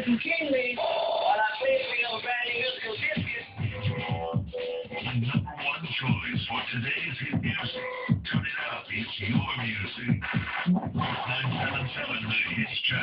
some tingling while I play for your brand musical biscuit. The number one choice for today's hit music. Turn it up, it's your music. 977 The Hits Channel.